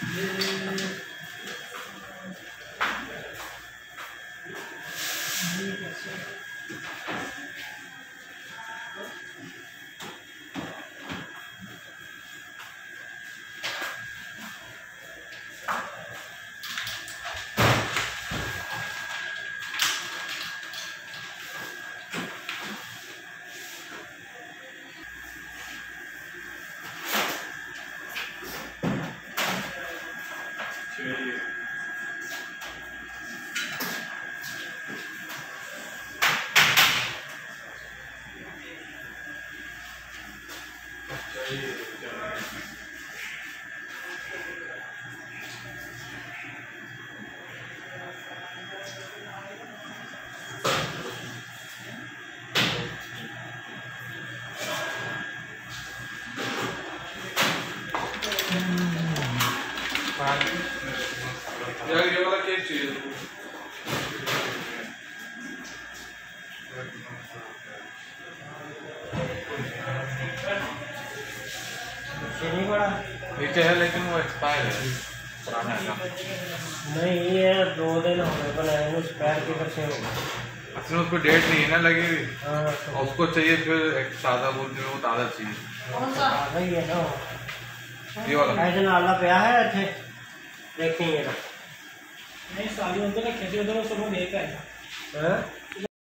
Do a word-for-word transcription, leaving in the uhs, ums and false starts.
यार ये वाला केक चाहिए। नीचे है लेकिन वो एक्सपायर है, पुराना है। नहीं ये दो दिन हो गए बनाए हुए, एक्सपायर किधर से हो गया? असल में उसको डेट नहीं है ना लगी हुई, हाँ और उसको चाहिए फिर एक सादा बोलते हैं, वो ताज़ा चाहिए। ताज़ा ही है ना ये वाला ऐसे नाला पे है अच्छे देखेंगे नहीं सारी उनको ना खींचे उधर सब लेकर है।